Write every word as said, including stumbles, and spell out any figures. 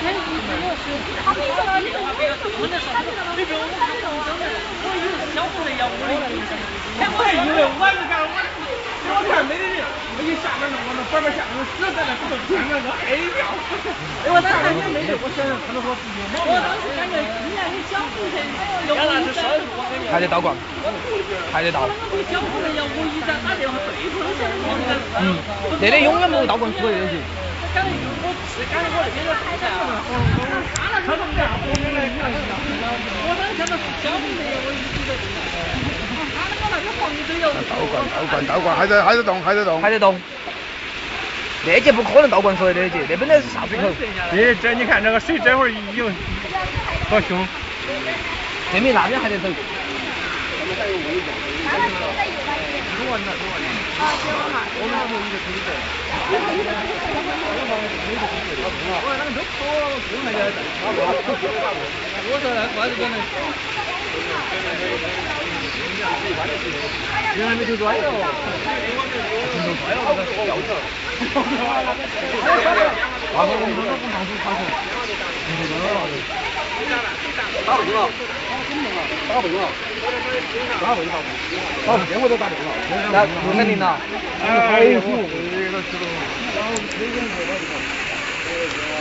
我还以为我是干我，我看没得人，我一下面我那旁边下面死在那不动，看那个哎呀！我当时也没得，我想想可能说自己毛病。我当时感觉今年有小红车，有那是少数，我感觉。还得倒灌，还得倒。我小红人要无意在打电话对付一下，嗯，这里永远没有倒灌出来的东西。感觉我是感觉我那边的海产，他那他们家我原来看到，我当时看到是小红车，我一直在。倒灌，倒灌，倒灌，还在还在动，还在动，还在动。那节不可能倒灌出来的那节，那本来是下水口。这这你看这个水这会儿有多凶。对面那边还在走。我说那怪不得呢。原来没就拽了，就拽了，我在吊着。他说我们这个工厂是他说，打不了，打不了，打不了，打不了，我都打不了。那不肯定了，哎，我这个知道。